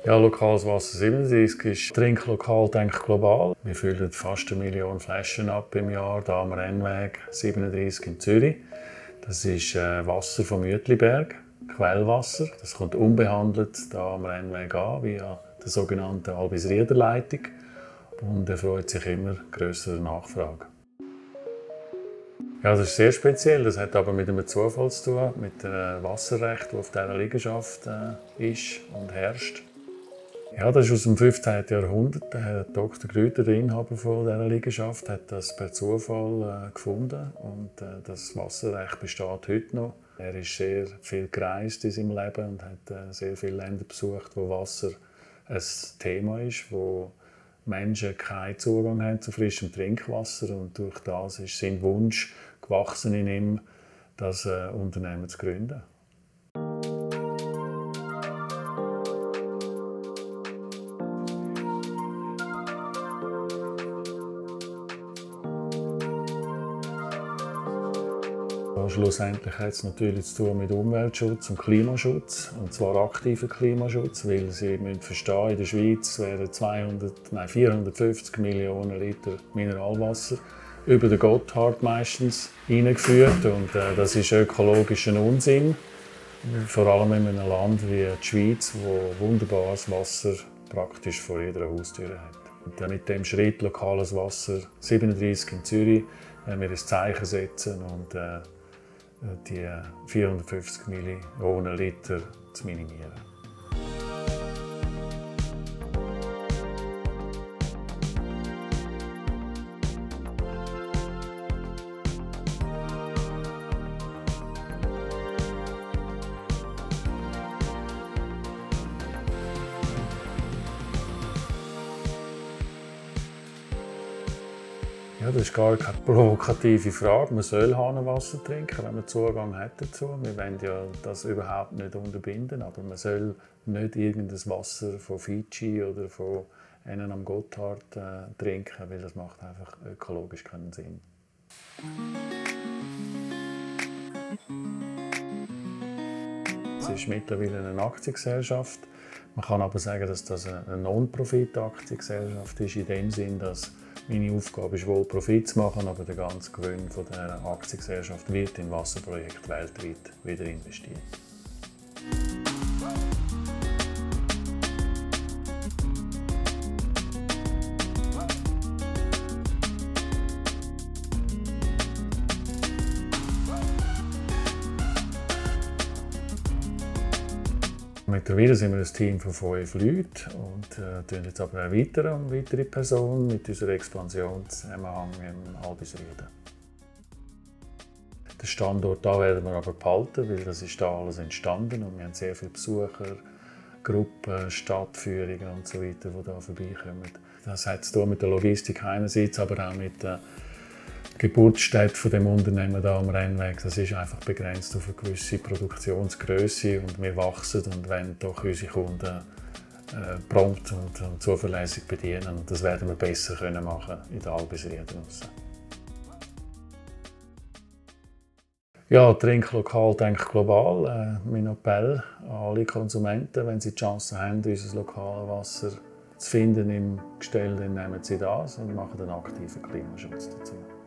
Ja, lokales Wasser 37 ist Trinklokal, denke ich, global. Wir füllen fast 1 Million Flaschen ab im Jahr, hier am Rennweg 37 in Zürich. Das ist Wasser vom Uetliberg, Quellwasser. Das kommt unbehandelt hier am Rennweg an, via der sogenannten Albisrieder-Leitung. Und er freut sich immer grösserer Nachfrage. Ja, das ist sehr speziell. Das hat aber mit einem Zufall zu tun, mit dem Wasserrecht, das auf dieser Liegenschaft ist und herrscht. Ja, das ist aus dem 15. Jahrhundert. Der Herr Dr. Grüter, der Inhaber von dieser Liegenschaft, hat das per Zufall gefunden. Und das Wasserrecht besteht heute noch. Er ist sehr viel gereist in seinem Leben und hat sehr viele Länder besucht, wo Wasser ein Thema ist, wo Menschen keinen Zugang haben zu frischem Trinkwasser. Und durch das ist sein Wunsch gewachsen in ihm, das Unternehmen zu gründen. Schlussendlich hat es natürlich zu tun mit Umweltschutz und Klimaschutz, und zwar aktiven Klimaschutz, weil Sie müssen verstehen, in der Schweiz werden 450 Millionen Liter Mineralwasser über den Gotthard meistens eingeführt, und das ist ökologischer Unsinn, vor allem in einem Land wie die Schweiz, wo wunderbares Wasser praktisch vor jeder Haustür hat. Und mit dem Schritt lokales Wasser 37 in Zürich werden wir ein Zeichen setzen und die 450 Millionen Liter zu minimieren. Ja, das ist gar keine provokative Frage. Man soll Hahnenwasser trinken, wenn man Zugang hat dazu. Wir wollen ja das überhaupt nicht unterbinden, aber man soll nicht irgendein Wasser von Fidschi oder von einem am Gotthard trinken, weil das macht einfach ökologisch keinen Sinn. Es ist mittlerweile eine Aktiengesellschaft. Man kann aber sagen, dass das eine Non-Profit-Aktiengesellschaft ist, in dem Sinn, dass meine Aufgabe ist, wohl Profit zu machen, aber der ganze Gewinn von der Aktiengesellschaft wird in Wasserprojekte weltweit wieder investiert. Mittlerweile sind wir ein Team von 5 Leuten und erweitern jetzt aber auch um weitere Personen mit unserer Expansionszusammenhang im Albisrieden. Den Standort da werden wir aber behalten, weil das ist da alles entstanden und wir haben sehr viele Besucher, Gruppen, Stadtführungen und so weiter, die hier vorbeikommen. Das hat zu tun mit der Logistik einerseits, aber auch mit der Geburtsstätte von dem Unternehmen hier am Rennweg. Das ist einfach begrenzt auf eine gewisse Produktionsgröße und wir wachsen und wollen doch unsere Kunden prompt und zuverlässig bedienen. Und das werden wir besser machen in den Albisrieden. Ja, Trinklokal, denke ich, global. Mein Appell an alle Konsumenten, wenn sie die Chance haben, unser lokales Wasser zu finden im Gestell, dann nehmen sie das und machen einen aktiven Klimaschutz dazu.